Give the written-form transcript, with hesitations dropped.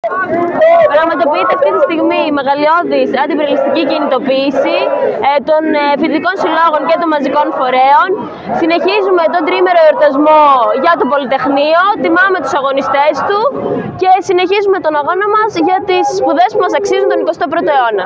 Πραγματοποιείται αυτή τη στιγμή η μεγαλειώδης αντιπυρελιστική κινητοποίηση των φοιτητικών συλλόγων και των μαζικών φορέων. Συνεχίζουμε τον τριήμερο εορτασμό για το Πολυτεχνείο, τιμάμε τους αγωνιστές του και συνεχίζουμε τον αγώνα μας για τις σπουδές που μας αξίζουν τον 21ο αιώνα.